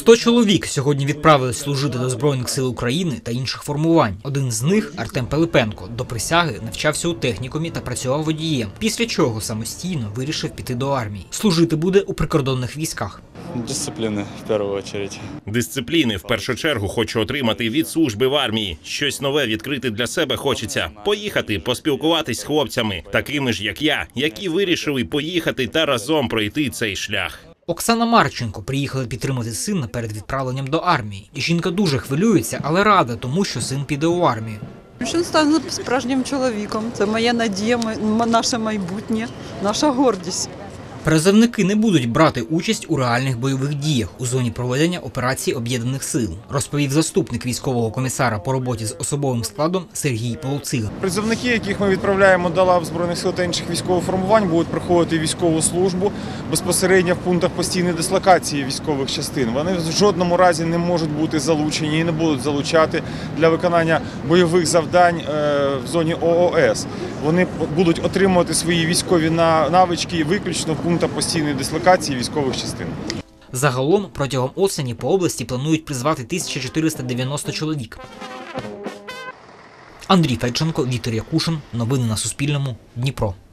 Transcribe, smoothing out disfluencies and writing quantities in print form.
100 чоловік сьогодні відправились служити до Збройних сил України та інших формувань. Один з них, Артем Пилипенко, до присяги навчався у технікумі та працював водієм, після чого самостійно вирішив піти до армії. Служити буде у прикордонних військах. Дисципліни, в першу чергу. Дисципліни в першу чергу хочу отримати від служби в армії. Щось нове відкрити для себе хочеться. Поїхати, поспілкуватись з хлопцями, такими ж як я, які вирішили поїхати та разом пройти цей шлях. Оксана Марченко приїхала підтримати сина перед відправленням до армії. Жінка дуже хвилюється, але рада тому, що син піде у армію. Він стане справжнім чоловіком. Це моя надія, наше майбутнє, наша гордість. Призовники не будуть брати участь у реальних бойових діях у зоні проведення операції Об'єднаних сил, розповів заступник військового комісара по роботі з особовим складом Сергій Полуцига. Призовники, яких ми відправляємо до лав Збройних сил та інших військових формувань, будуть проходити військову службу безпосередньо в пунктах постійної дислокації військових частин. Вони в жодному разі не можуть бути залучені і не будуть залучати для виконання бойових завдань в зоні ООС. Вони будуть отримувати свої військові навички виключно в пунктах постійної дислокації військових частин. Загалом протягом осені по області планують призвати 1490 чоловік. Андрій Федченко, Віктор Якушин. Новини на Суспільному. Дніпро.